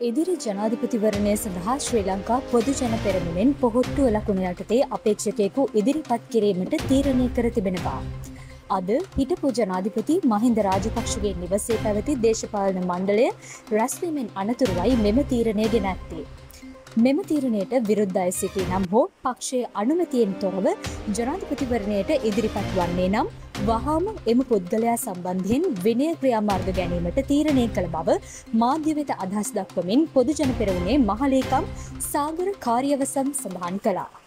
ඉදිරි ජනාධිපතිවරණය සඳහා ශ්‍රී ලංකා පොදු ජන පෙරමුණෙන් පොහොට්ටුව ලකුණු යටතේ අපේක්ෂකයෙකු ඉදිරිපත් කිරීමට තීරණය කර තිබෙනවා. අද හිටපු ජනාධිපති මහින්ද රාජපක්ෂගේ නිවසේ පැවති දේශපාලන මණ්ඩලය රැස්වීමෙන් අනතුරුවයි මෙම තීරණය ගෙන ඇත්තේ. මෙම තීරණයට විරුද්ධ අය සිටි නම් හෝ පක්ෂයේ අනුමැතියෙන් තොරව ජනාධිපතිවරණයට ඉදිරිපත් වන්නේ නම් වහාම එම පුද්ගලයා සම්බන්ධයෙන් විනය ක්‍රියාමාර්ග ගැනීමට තීරණය කළ බව මාධ්‍ය වෙත අදහස් දක්වමින් පොදු ජන පෙරමුණේ මහලේකම් සාගර කාර්යවසම් සඳහන් කළා.